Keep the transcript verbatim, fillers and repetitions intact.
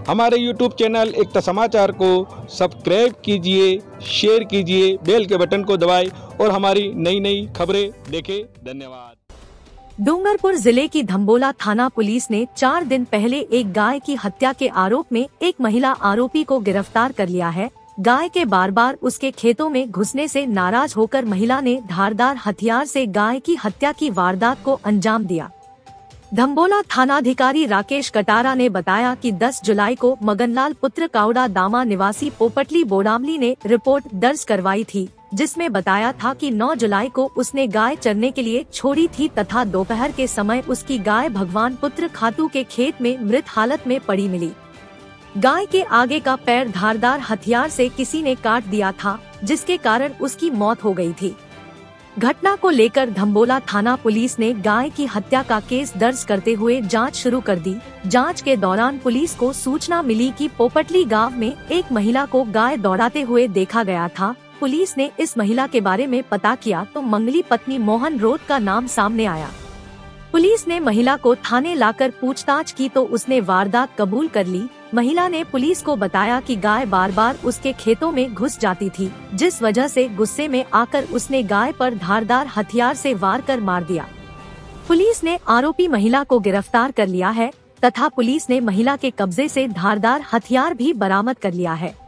हमारे YouTube channel एकता समाचार को सब्सक्राइब कीजिए, शेयर कीजिए, बेल के बटन को दबाएं और हमारी नई नई खबरें देखें। धन्यवाद। डूंगरपुर जिले की धम्बोला थाना पुलिस ने चार दिन पहले एक गाय की हत्या के आरोप में एक महिला आरोपी को गिरफ्तार कर लिया है। गाय के बार बार उसके खेतों में घुसने से नाराज होकर महिला ने धारदार हथियार से गाय की हत्या की वारदात को अंजाम दिया। धम्बोला थानाधिकारी राकेश कटारा ने बताया कि दस जुलाई को मगनलाल पुत्र कावड़ा दामा निवासी पोपटली बोडामली ने रिपोर्ट दर्ज करवाई थी, जिसमें बताया था कि नौ जुलाई को उसने गाय चरने के लिए छोड़ी थी तथा दोपहर के समय उसकी गाय भगवान पुत्र खातू के खेत में मृत हालत में पड़ी मिली। गाय के आगे का पैर धारदार हथियार से किसी ने काट दिया था, जिसके कारण उसकी मौत हो गई थी। घटना को लेकर धम्बोला थाना पुलिस ने गाय की हत्या का केस दर्ज करते हुए जांच शुरू कर दी। जांच के दौरान पुलिस को सूचना मिली कि पोपटली गांव में एक महिला को गाय दौड़ाते हुए देखा गया था। पुलिस ने इस महिला के बारे में पता किया तो मंगली पत्नी मोहन रोत का नाम सामने आया। पुलिस ने महिला को थाने लाकर पूछताछ की तो उसने वारदात कबूल कर ली। महिला ने पुलिस को बताया कि गाय बार बार उसके खेतों में घुस जाती थी, जिस वजह से गुस्से में आकर उसने गाय पर धारदार हथियार से वार कर मार दिया। पुलिस ने आरोपी महिला को गिरफ्तार कर लिया है तथा पुलिस ने महिला के कब्जे से धारदार हथियार भी बरामद कर लिया है।